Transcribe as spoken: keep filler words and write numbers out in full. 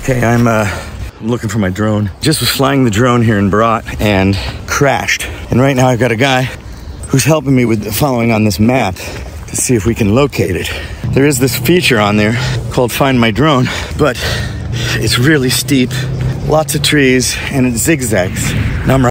Okay, I'm uh, looking for my drone. Just was flying the drone here in Berat and crashed. And right now I've got a guy who's helping me with following on this map to see if we can locate it. There is this feature on there called Find My Drone, but it's really steep, lots of trees, and it zigzags. Now I'm